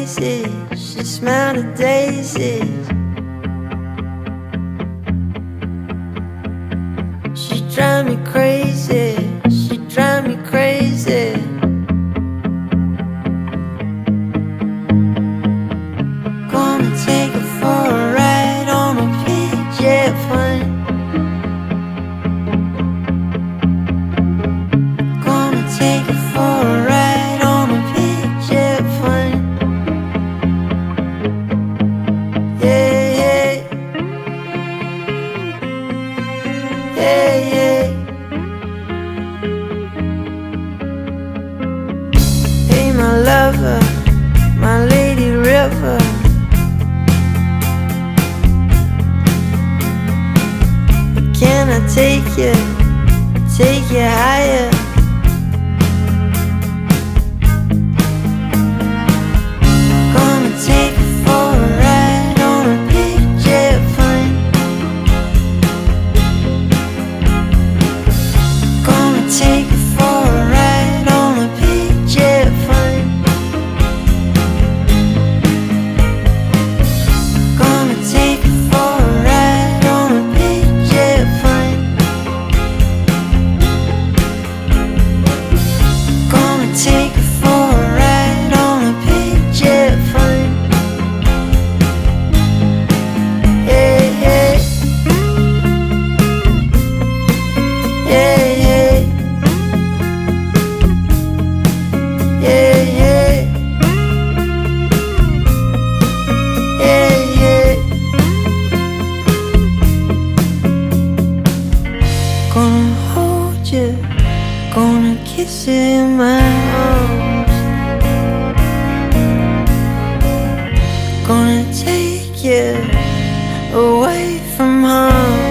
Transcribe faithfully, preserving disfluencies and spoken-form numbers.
crazy. She smelled the daisies. She drive me crazy. She drive me crazy. Gonna take her for a ride on a big jet plane. Gonna take her for a ride on a big jet plane. Yeah, yeah. Yeah, yeah. Hey, my lover, my lady river. Can I take you, take you higher? Gonna take you for a ride on a big jet plane. Gonna take you for a ride on a big jet plane. Gonna take you for a ride on a big jet plane. Gonna take you for a ride on a big jet plane. Yeah, yeah. Yeah, yeah. Yeah, yeah. Yeah, yeah. Gonna hold you, gonna kiss you in my arms. Gonna take you away from home.